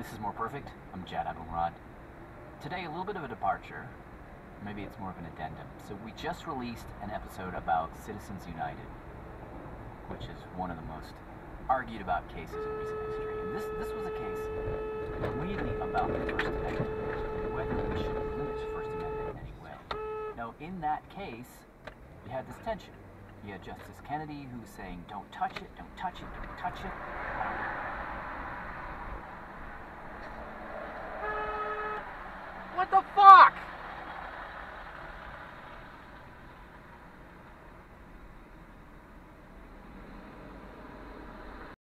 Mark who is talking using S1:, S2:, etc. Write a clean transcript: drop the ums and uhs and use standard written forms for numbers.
S1: This is More Perfect. I'm Jad Abumrad. Today, a little bit of a departure. Maybe it's more of an addendum. So we just released an episode about Citizens United, which is one of the most argued about cases in recent history. And this was a case really about the First Amendment, whether we should limit the First Amendment in any way. Now, in that case, we had this tension. You had Justice Kennedy who was saying, don't touch it, don't touch it, don't touch it.